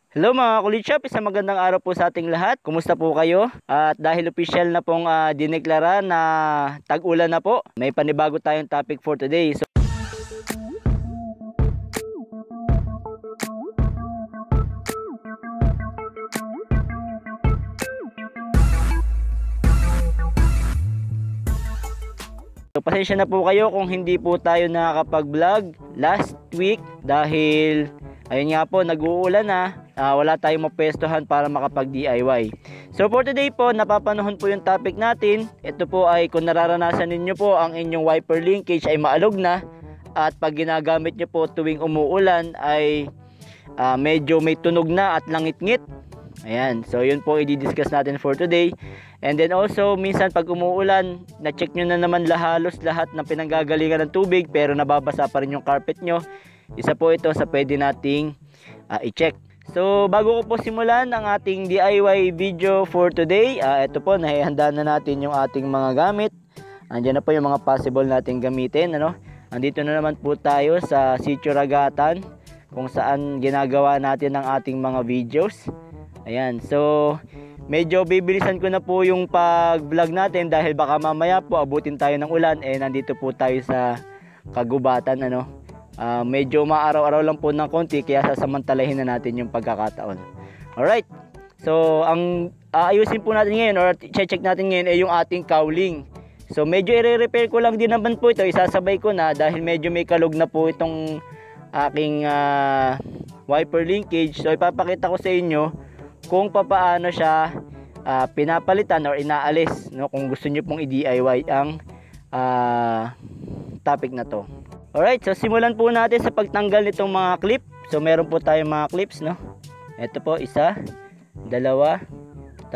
Hello mga kulitshop, isang magandang araw po sa ating lahat. Kumusta po kayo? At dahil official na pong dineklara na tag-ulan na po, may panibago tayong topic for today. So pasensya na po kayo kung hindi po tayo nakakapag-vlog last week dahil ayun nga po, nag-uulan na, wala tayong mapwestuhan para makapag-DIY. So for today po, napapanahon po yung topic natin. Ito po ay kung nararanasan ninyo po ang inyong wiper linkage ay maalog na at pag ginagamit nyo po tuwing umuulan ay medyo may tunog na at langit-ngit. Ayan, so yun po i-discuss natin for today. And then also, minsan pag umuulan, na-check nyo na naman halos lahat ng pinanggagalingan ng tubig pero nababasa pa rin yung carpet nyo. Isa po ito sa pwede nating i-check. So bago ko po simulan ang ating DIY video for today, ito po, nahihanda na natin yung ating mga gamit. Andiyan na po yung mga possible nating gamitin. Andito na naman po tayo sa Sitio Ragatan kung saan ginagawa natin ang ating mga videos. Ayan, so medyo bibilisan ko na po yung pag-vlog natin dahil baka mamaya po abutin tayo ng ulan. Nandito po tayo sa kagubatan. Medyo maaraw-araw lang po ng konti kaya sasamantalahin na natin yung pagkakataon. Alright, so ang ayusin po natin ngayon or check natin ngayon ay yung ating cowling. So medyo i-repair ko lang din naman po ito, isasabay ko na dahil medyo may kalog na po itong aking wiper linkage. So ipapakita ko sa inyo kung paano siya pinapalitan or inaalis, kung gusto nyo pong i-DIY ang topic na to. Alright, so simulan po natin sa pagtanggal nitong mga clip. So meron po tayong mga clips, ito po, 1, 2, 3, 4, 5,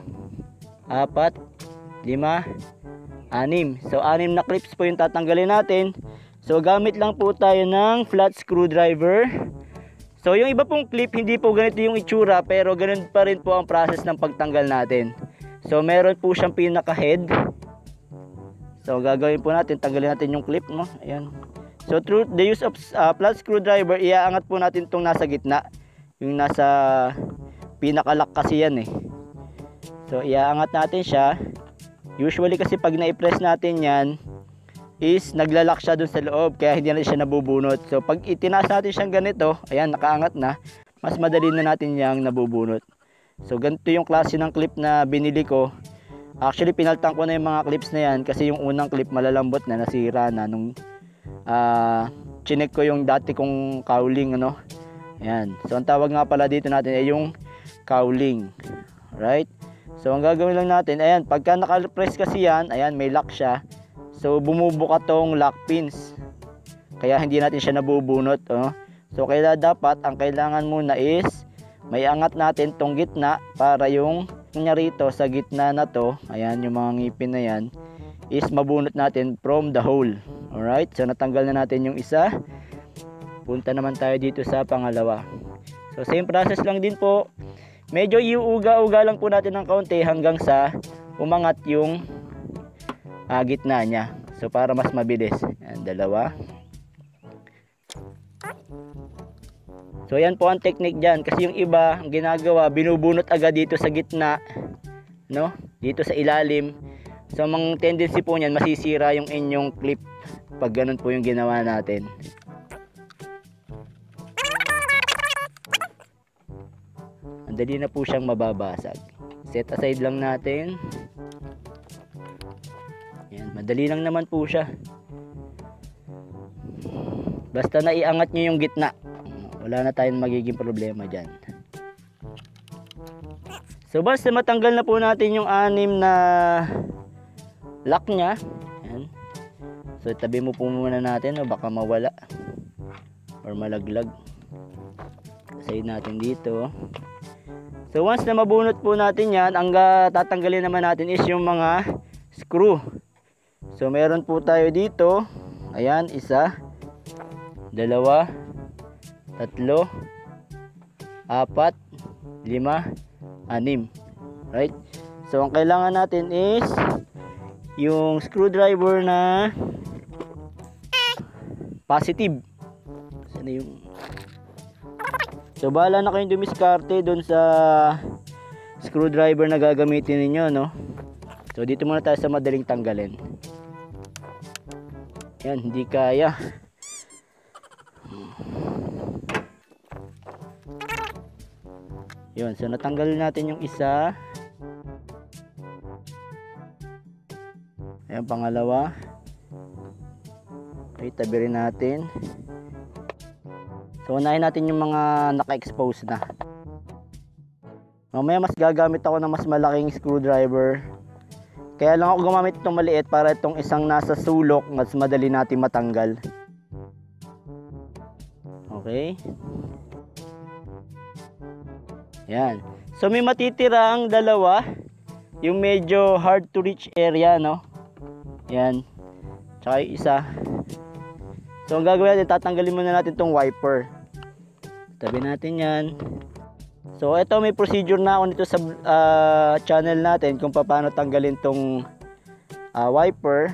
6. So 6 na clips po yung tatanggalin natin. So gamit lang po tayo ng flat screwdriver. So yung iba pong clip, hindi po ganito yung itsura, pero ganun pa rin po ang process ng pagtanggal natin. So meron po siyang pinaka-head. So gagawin po natin, tanggalin natin yung clip, Ayan. So through the use of flat screwdriver, iaangat po natin itong nasa gitna. Yung nasa pinaka-lock kasi yan So iaangat natin siya. Usually kasi pag na-press natin yan, is naglalak siya dun sa loob kaya hindi na siya nabubunot. So pag itinaas natin siyang ganito, ayan, nakaangat na, mas madali na natin yang nabubunot. So ganito yung klase ng clip na binili ko. Actually pinaltan ko na yung mga clips na yan kasi yung unang clip malalambot na, nasira na nung chinek ko yung dati kong cowling. Ayan. So ang tawag nga pala dito natin ay yung cowling. Right? So ang gagawin lang natin, ayan, pagka naka-press kasi yan, ayan, may lock siya. So bumubuka tong lock pins. Kaya hindi natin siya nabubunot. So kaya dapat ang kailangan muna is may angat natin tong gitna para yung rito sa gitna na to, ayan, yung mga ngipin na yan, is mabunot natin from the hole. Alright, so natanggal na natin yung isa. Punta naman tayo dito sa pangalawa. So same process lang din po. Medyo iuuga-uga lang po natin ng kaunti hanggang sa umangat yung gitna niya. So para mas mabilis. Ayan, 2. So yan po ang technique dyan. Kasi yung iba, ang ginagawa, binubunot agad dito sa gitna, dito sa ilalim. So ang tendency po niyan, masisira yung inyong clip pag ganun po yung ginawa natin. Ang dali na po siyang mababasag. Set aside lang natin. Yan, madali lang naman po siya. Basta naiangat nyo yung gitna, wala na tayong magiging problema dyan. So basta matanggal na po natin yung 6 na lock nya. Yan. So tabi mo po muna natin, baka mawala or malaglag. Side natin dito. So once na mabunot po natin yan, ang tatanggalin naman natin is yung mga screw. So meron po tayo dito, ayan, 1, 2, 3, 4, 5, 6. Right? So ang kailangan natin is yung screwdriver na positive. Sana yung So bahala na kayong dumiskarte doon sa screwdriver na gagamitin ninyo, no? So dito muna tayo sa madaling tanggalin. Yan, hindi kaya. Yun, so natanggal natin yung isa. Ayan, pangalawa. Okay, tabi rin natin. So unahin natin yung mga naka-expose na. Mamaya mas gagamit ako ng mas malaking screwdriver. Kaya lang ako gumamit itong maliit para itong isang nasa sulok mas madali natin matanggal. Okay. Yan. So may matitira ang dalawa. Yung medyo hard to reach area, no? Yan. Tsaka yung isa. So ang gagawin natin, tatanggalin muna natin itong wiper. Tabi natin yan. So ito, may procedure na ako nito sa channel natin kung paano tanggalin tong wiper.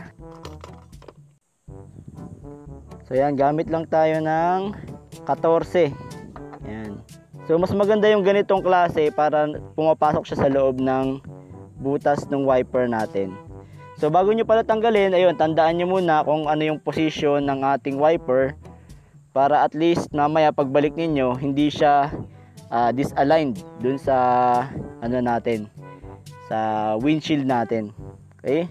So yan, gamit lang tayo ng 14. Yan. So mas maganda yung ganitong klase para pumapasok siya sa loob ng butas ng wiper natin. So bago nyo pala tanggalin, ayun, tandaan nyo muna kung ano yung position ng ating wiper para at least mamaya pagbalik ninyo hindi siya disaligned dun sa ano natin, sa windshield natin. Okay,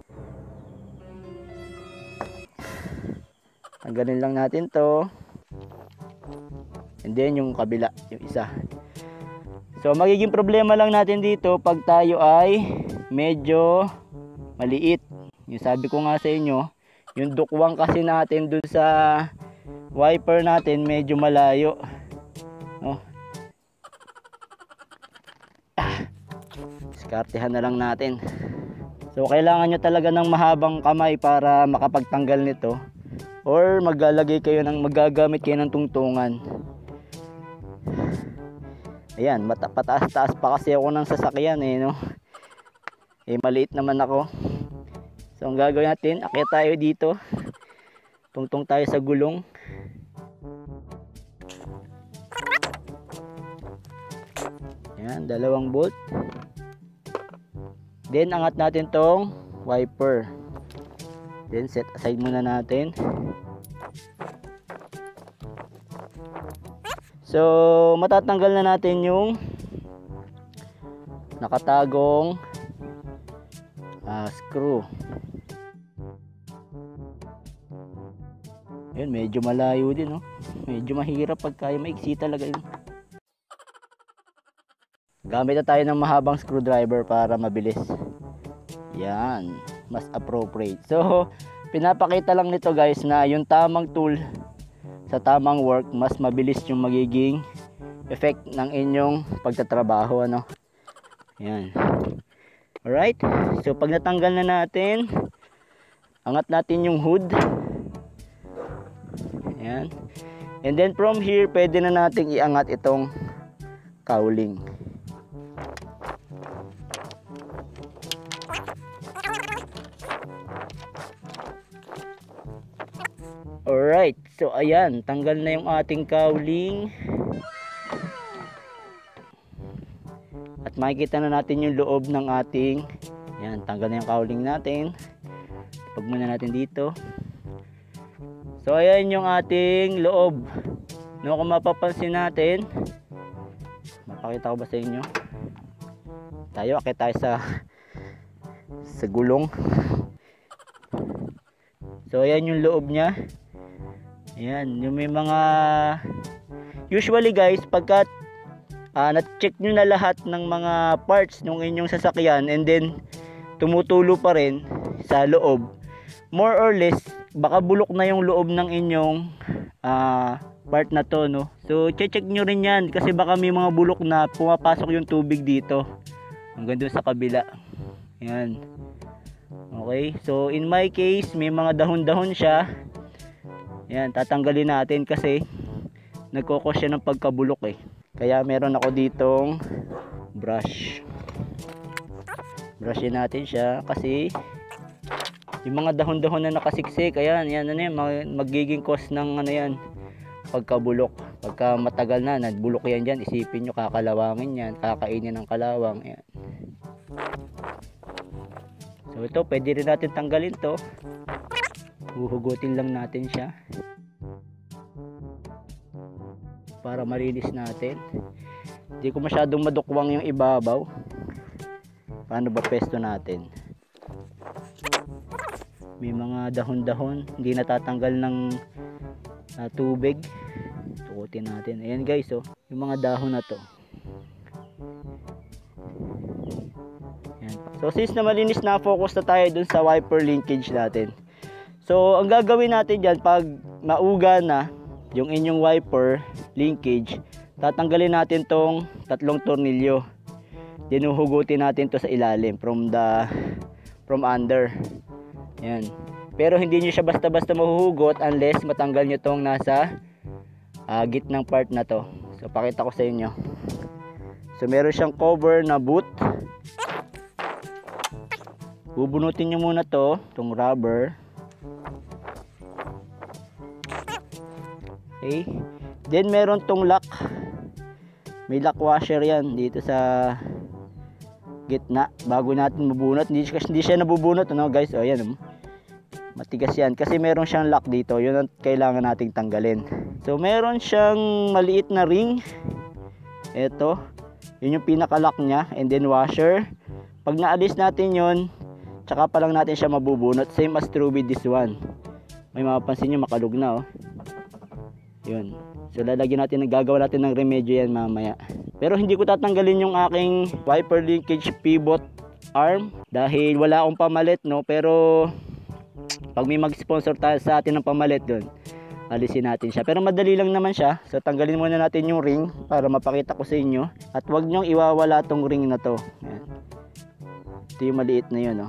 tanggalin lang natin to, and then yung kabila, yung isa. So magiging problema lang natin dito pag tayo ay medyo maliit. Yung sabi ko nga sa inyo, yung dukwang kasi natin dun sa wiper natin medyo malayo, no? Diskartehan na lang natin. So kailangan nyo talaga ng mahabang kamay para makapagtanggal nito, or maglalagay kayo ng, magagamit kayo ng tungtungan. Ayan, pataas-taas pa kasi ako ng sasakyan no? Maliit naman ako. So ang gagawin natin, akyat tayo dito, tungtong tayo sa gulong. Ayan, dalawang bolt. Then angat natin tong wiper. Then set aside muna natin. So matatanggal na natin yung nakatagong screw. Yun, medyo malayo din, no? Medyo mahirap pag kaya, maiksi talaga yun. Gamit na tayo ng mahabang screwdriver para mabilis. Yan, mas appropriate. So pinapakita lang nito guys na yung tamang tool sa tamang work, mas mabilis yung magiging effect ng inyong pagtatrabaho, ano? Yan. Alright, so pag natanggal na natin, angat natin yung hood. Yan. And then from here, pwede na nating iangat itong cowling. Alright, so ayan, tanggal na yung ating cowling. At makikita na natin yung loob ng ating, yan, tanggal na yung cowling natin. Pag muna natin dito. So ayan yung ating loob. No, kung mapapansin natin, mapakita ko ba sa inyo? Tayo, akit tayo sa gulong. So ayan yung loob niya. Ayan, yung may mga, usually guys, pagka na-check nyo na lahat ng mga parts ng inyong sasakyan and then tumutulo pa rin sa loob, more or less baka bulok na yung loob ng inyong part na to, no? So check nyo rin yan kasi baka may mga bulok na pumapasok yung tubig dito hanggang doon sa kabila. Yan. Okay, so in my case may mga dahon-dahon siya. Yan, tatanggalin natin kasi nagkokos siya ng pagkabulok eh. Kaya meron ako ditong brush. Brushin natin siya kasi yung mga dahon-dahon na nakasiksik, ayan, yan, ano yan, magiging cause ng ano yan, pagkabulok. Pagka matagal na, nagbulok yan dyan, isipin nyo kakalawangin yan, kakainin ng kalawang. Yan. So ito, pwede rin natin tanggalin to. Huhugutin lang natin siya para malinis natin. Hindi ko masyadong madukwang yung ibabaw. Paano ba pesto natin? May mga dahon-dahon, hindi natatanggal ng tubig. Tukutin natin. Ayan guys, oh, yung mga dahon na to. Ayan. So since na malinis na, focus na tayo dun sa wiper linkage natin. So ang gagawin natin dyan, pag mauga na yung inyong wiper linkage, tatanggalin natin tong tatlong tornilyo. Dinuhugutin natin to sa ilalim from under. Yan. Pero hindi nyo siya basta-basta mahuhugot unless matanggal nyo tong nasa gitnang part na to. So pakita ko sa inyo. So meron siyang cover na boot. Bubunutin nyo muna to, tong rubber. Okay. Then meron tong lock. May lock washer yan dito sa gitna bago natin mabunot. Hindi siya nabubunot, ano guys? O yan, matigas yan kasi meron siyang lock dito. Yun ang kailangan nating tanggalin. So meron siyang maliit na ring. Ito, yun yung pinaka lock niya, and then washer. Pag naalis natin yun, tsaka pa lang natin siya mabubunot. Same as through with this one. May mapapansin nyo, makalug na, oh. Yun. So lalagyan natin, gagawa natin ng remedyo yan mamaya. Pero hindi ko tatanggalin yung aking wiper linkage pivot arm dahil wala akong pamalit, no. Pero pag may mag-sponsor sa atin ng pamalit doon, alisin natin siya. Pero madali lang naman siya. So tanggalin muna natin yung ring para mapakita ko sa inyo. At wag nyong iwawala tong ring na to. Yan. Ito yung maliit na yun, no.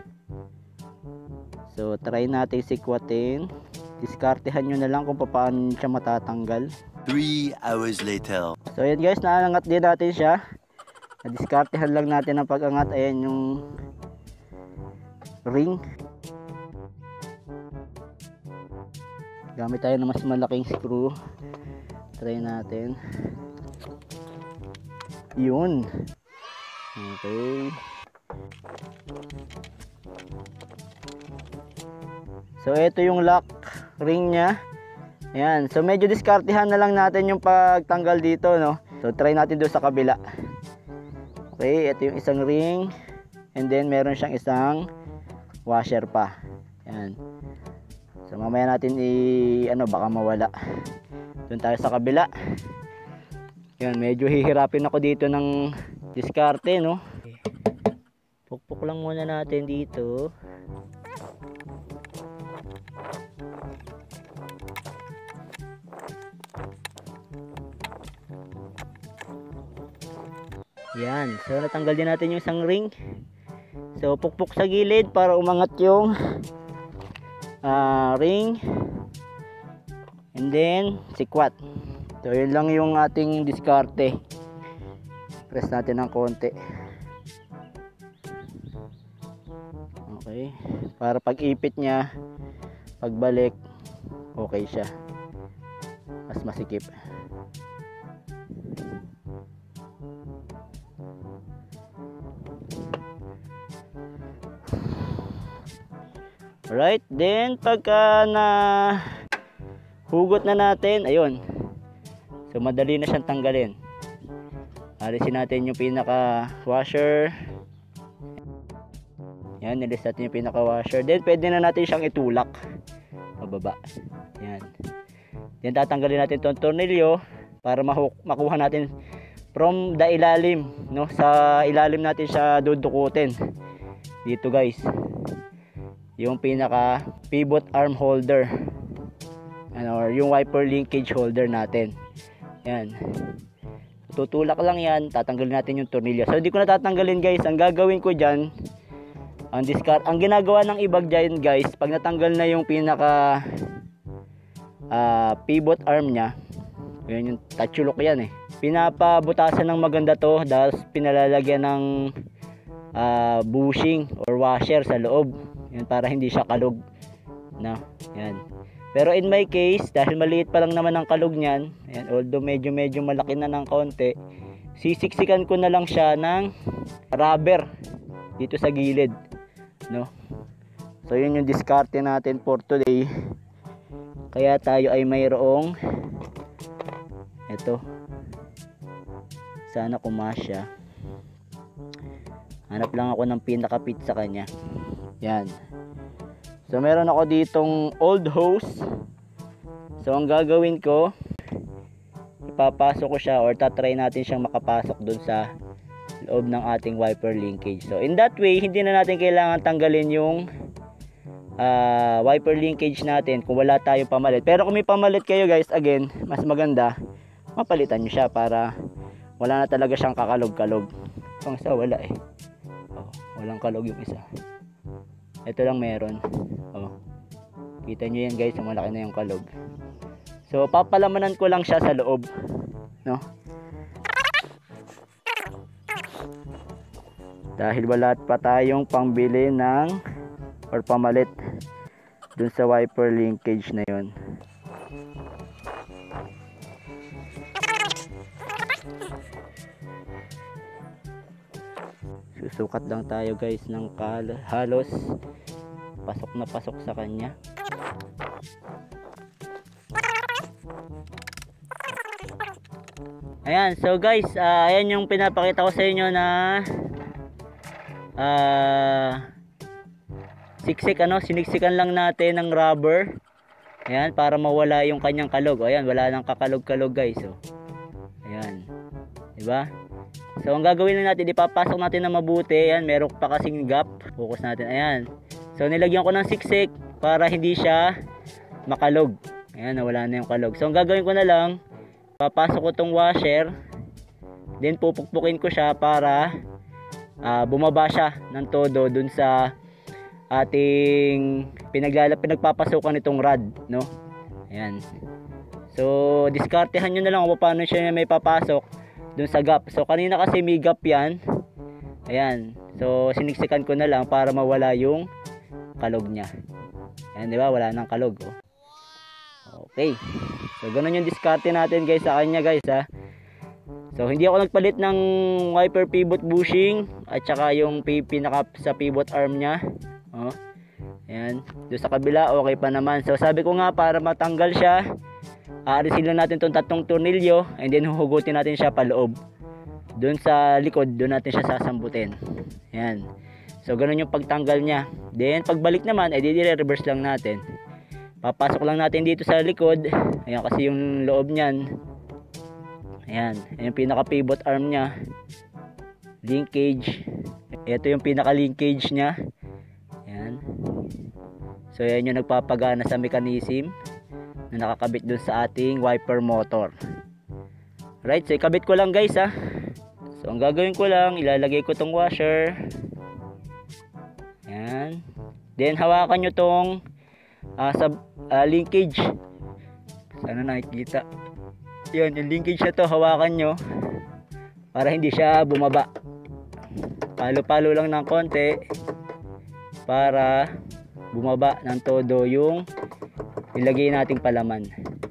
So try natin sikwatin. Diskartehan nyo na lang kung paano siya matatanggal. 3 hours later. So ayan guys, naangat din natin siya. Diskartehan lang natin ang pag-angat. Ayan yung ring. Gamit tayo ng mas malaking screw. Try natin. Yun. Okay. So ito yung lock ring niya. Ayan. So medyo diskartehan na lang natin yung pagtanggal dito, no. So try natin doon sa kabila. Okay, ito yung isang ring. And then meron siyang isang washer pa. Ayan. So mamaya natin baka mawala. Doon tayo sa kabila. Ayan, medyo hihirapin ako dito ng diskarte, no. Pukpok lang muna natin dito. Yan, so natanggal din natin yung isang ring. So pukpok sa gilid para umangat yung ring. And then sikwat. So yun lang yung ating diskarte. Press natin ng konti. Okay, para pag ipit niya, pagbalik okay siya, mas masikip. Alright, then pagka na hugot na natin, ayun. So madali na siyang tanggalin. Alisin natin yung pinaka washer. Yan, nilis natin yung pinaka washer. Then pwede na natin siyang itulak pababa. Yan. Then tatanggalin natin itong tornilyo para makuha natin from the ilalim, no? Sa ilalim natin siya dudukutin. Dito guys, yung pinaka pivot arm holder, or yung wiper linkage holder natin. Yan, tutulak lang yan, tatanggalin natin yung tornilyo. So hindi ko na tatanggalin guys. Ang gagawin ko dyan, ang ginagawa ng iba dyan guys, pag natanggal na yung pinaka pivot arm nya, yun yung tatsulok yan, pinapabutasan ng maganda to, tapos pinalalagyan ng bushing or washer sa loob. Yan, para hindi siya kalog na. Yan. Pero in my case, dahil maliit pa lang naman ang kalog niyan, ayan, although medyo malaki na ng konti, sisiksikan ko na lang siya ng rubber dito sa gilid, no? So yun yung diskarte natin for today. Kaya tayo ay mayroong ito. Sana kumasya. Hanap lang ako ng pinaka-fit sa kanya. Yan. So meron ako ditong old hose. So ang gagawin ko, ipapasok ko siya or tatry natin siyang makapasok dun sa loob ng ating wiper linkage. So in that way, hindi na natin kailangan tanggalin yung wiper linkage natin kung wala tayong pamalit. Pero kung may pamalit kayo guys, again, mas maganda mapalitan nyo siya para wala na talaga siyang kakalog-kalog. Ang isa wala eh. Oh, walang kalog yung isa. Ito lang meron. Oh. Kita nyo yan guys, malaki na yung kalog. So papalamanan ko lang siya sa loob, no? Dahil wala pa tayong pangbili ng or pamalit dun sa wiper linkage na yon. Susukat lang tayo guys ng halos pasok na pasok sa kanya. Ayan, so guys, ayan yung pinapakita ko sa inyo na siniksikan lang natin ng rubber. Ayan, para mawala yung kanyang kalog. Ayan, wala nang kakalog-kalog guys. So, ayan. Diba? So, ang gagawin lang natin, ipapasok natin na mabuti. Ayan, meron pa kasing gap. Focus natin. Ayan. So, nilagyan ko ng siksik para hindi siya makalog. Ayan, nawala na yung kalog. So, ang gagawin ko na lang, papasok ko tong washer. Then, pupukpukin ko siya para bumaba siya ng todo dun sa ating pinagpapasukan nitong rod, no? Ayan. So, diskartehan nyo na lang kung paano siya may papasok dun sa gap. So, kanina kasi may gap yan. Ayan. So, siniksikan ko na lang para mawala yung kalog niya. Ayan, di ba? Wala nang kalog, oh. Okay. So, ganun yung diskarte natin guys sa kanya guys, ha. So, hindi ako nagpalit ng wiper pivot bushing at saka yung pinaka sa pivot arm niya. Oh. Ayan. Doon sa kabila, okay pa naman. So, sabi ko nga, para matanggal siya, aarisin lang natin itong 3 tornilyo and then huhugutin natin siya paloob. Doon sa likod, doon natin siya sasambutin. Ayan. So, ganun yung pagtanggal niya. Then, pagbalik naman, dire-reverse lang natin. Papasok lang natin dito sa likod. Ayan, kasi yung loob niyan. Ayan. Ayan yung pinaka-pivot arm niya. Linkage. Ito yung pinaka-linkage niya. Ayan. So, yan yung nagpapagana sa mechanism na nakakabit dun sa ating wiper motor. Right, so ikabit ko lang guys, ha. So, ang gagawin ko lang, ilalagay ko tong washer. Ayan. Then, hawakan nyo tong linkage. Sana nakikita. Yun, yung linkage na to, hawakan nyo para hindi siya bumaba. Palo-palo lang ng konti para bumaba ng todo yung ilagay nating palaman.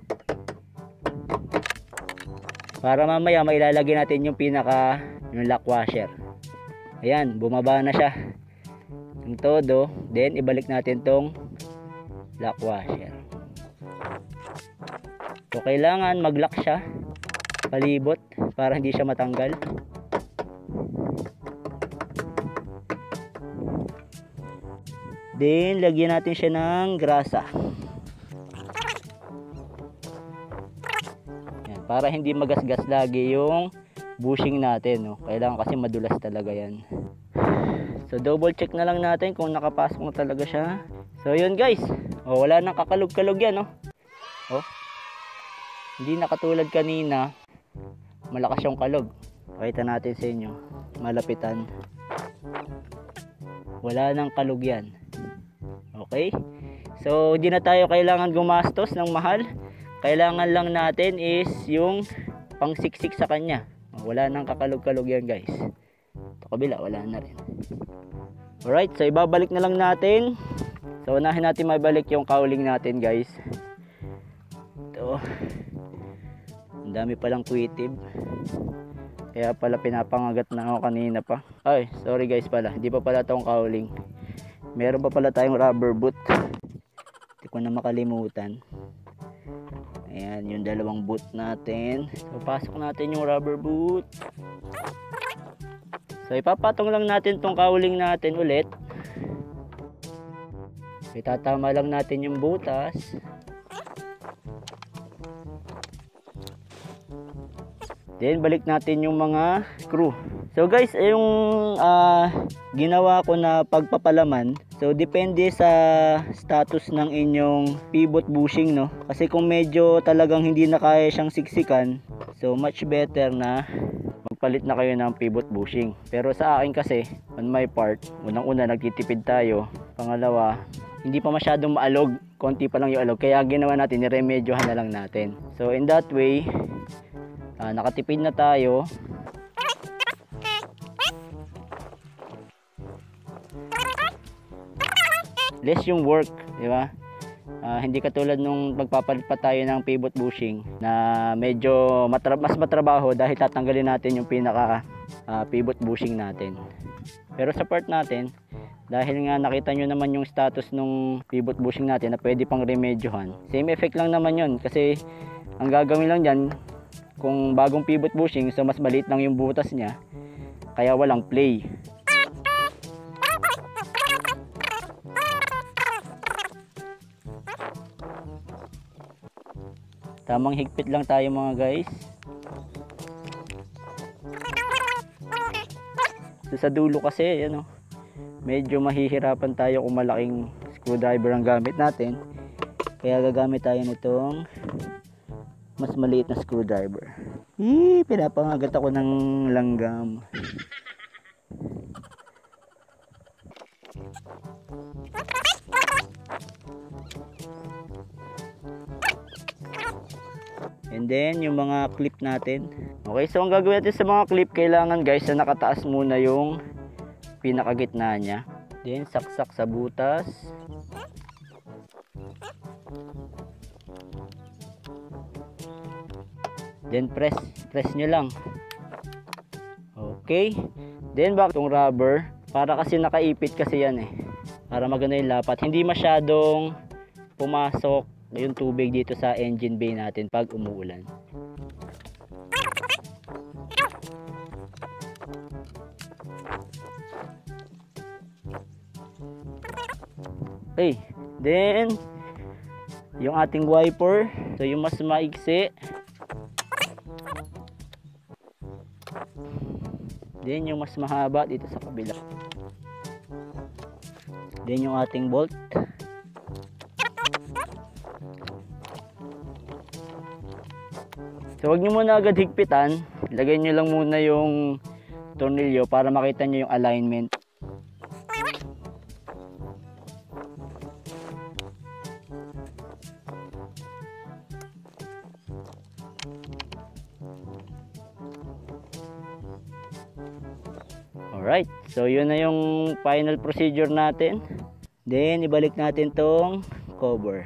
Para mamaya mailalagay natin yung yung lock washer. Ayan, bumaba na siya ng todo. Then, ibalik natin tong lock washer. So, kailangan mag-lock siya palibot para hindi siya matanggal. Then, lagyan natin siya ng grasa. Yan, para hindi magasgas lagi yung bushing natin, no? Kailangan kasi madulas talaga yan. So, double check na lang natin kung nakapasok na talaga siya. So, yun guys. O, wala nang kakalog-kalog yan, no? O, hindi nakatulad kanina. Malakas yung kalog. Pakita natin sa inyo. Malapitan. Wala nang kalog yan. Okay? So, hindi na tayo kailangan gumastos ng mahal. Kailangan lang natin is yung pangsiksik sa kanya. Wala nang kakalog-kalog yan guys. Ito kabila, wala na rin. Alright, so ibabalik na lang natin. So, unahin natin mabalik yung cowling natin guys. oh. Ang dami palang kuwitib. Kaya pala pinapangagat na ako kanina pa. Ay, sorry guys pala. Hindi pa pala itong cowling. Meron pa pala tayong rubber boot. Hindi ko na makalimutan. Ayan, yung dalawang boot natin. So, pasok natin yung rubber boot. So, ipapatong lang natin tong cowling natin ulit. Itatama lang natin yung butas. Then balik natin yung mga screw. So guys, yung ginawa ko na pagpapalaman. So depende sa status ng inyong pivot bushing, no. Kasi kung medyo talagang hindi na kaya siyang siksikan, so much better na magpalit na kayo ng pivot bushing. Pero sa akin kasi, on my part, unang-una nagtitipid tayo. Pangalawa, hindi pa masyadong maalog, konti pa lang yung alog. Kaya ginawa natin, niremedyohan na lang natin. So in that way, nakatipid na tayo. Less yung work, di ba? Hindi katulad nung magpapalit pa tayo ng pivot bushing na medyo mas matrabaho dahil tatanggalin natin yung pinaka pivot bushing natin. Pero sa part natin, dahil nga nakita nyo naman yung status nung pivot bushing natin na pwede pang remedyohan, same effect lang naman yun. Kasi ang gagawin lang dyan, kung bagong pivot bushing, so mas maliit lang yung butas niya, kaya walang play. Tamang higpit lang tayo mga guys. So, sa dulo kasi ano, medyo mahihirapan tayo kung malaking screwdriver ang gamit natin. Kaya gagamit tayo nitong mas maliit na screwdriver. Pinapangagat ako ng langgam. And then yung mga clip natin. Okay, so ang gagawin natin sa mga clip, kailangan guys na nakataas muna yung pinakagitna niya. Then saksak sa butas. Then press nyo lang. Okay. Then back tong rubber, para kasi nakaipit kasi yan eh. Para maganda yung lapat. Hindi masyadong pumasok yung tubig dito sa engine bay natin pag umuulan. Okay. Then yung ating wiper, so yung mas maigsi. Then yung mas mahaba dito sa kabila. Then yung ating bolt. So wag nyo muna agad higpitan. Lagay nyo lang muna yung tornilyo para makita nyo yung alignment. Alright, so yun na yung final procedure natin. Then ibalik natin tong cover.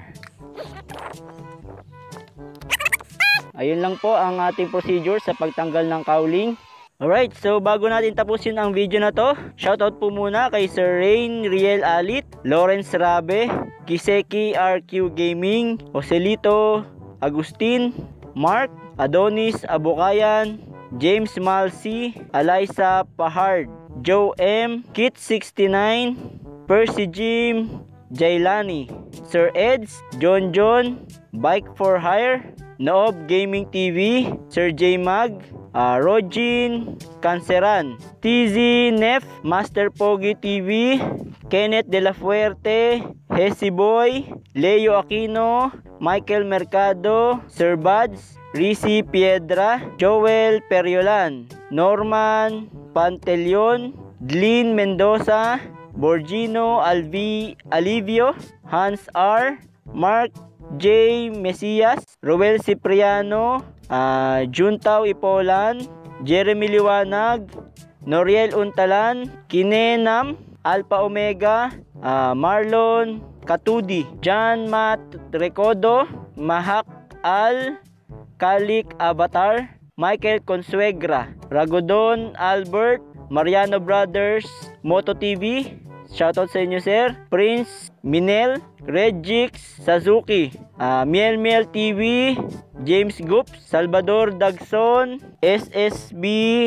Ayun lang po ang ating procedure sa pagtanggal ng cowling. Alright, so bago natin tapusin ang video na to, shoutout po muna kay Sir Rain Riel Alit, Lawrence Rabe, Kiseki RQ Gaming, Joselito Agustin, Mark, Adonis Abukayan, James Malsi, Alyssa Pahard, Joe M, Kit69, Percy Jim, Jailani, Sir Eds, John, Bike for Hire, Noob Gaming TV, Sir J Mag, Rogin Canceran, TZ Nef, Master Pogi TV, Kenneth De La Fuerte, Hesi Boy, Leo Aquino, Michael Mercado, Sir Buds, Rizzy Piedra, Joel Periolan, Norman Pantelion, Dlin Mendoza, Borgino Alivio, Hans R, Mark J. Mesias, Roel Cipriano, Juntao Ipolan, Jeremy Liwanag, Noriel Untalan, Kinenam, Alpha Omega, Marlon Katudi, John Matt Recodo, Mahak Al Calic Avatar, Michael Consuegra, Ragodon Albert, Mariano Brothers, Moto TV, shoutout sa inyo sir, Prince Minel, Regix Suzuki, Miel Miel TV, James Goops, Salvador Dagson, SSB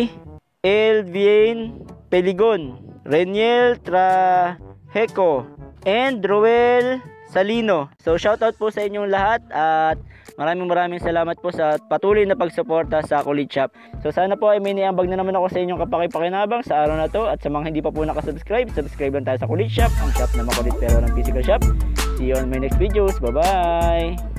Elvien Peligon, Reniel Traheco, and Roel Salino. So shoutout po sa inyong lahat at maraming salamat po sa patuloy na pagsuporta sa Kulit Shop. So sana po ay may niambag na naman ako sa inyong kapakipakinabang sa araw na to, at sa mga hindi pa po nakasubscribe, subscribe lang tayo sa Kulit Shop, ang shop na makulit pero ng physical shop. See you on my next videos. Bye bye!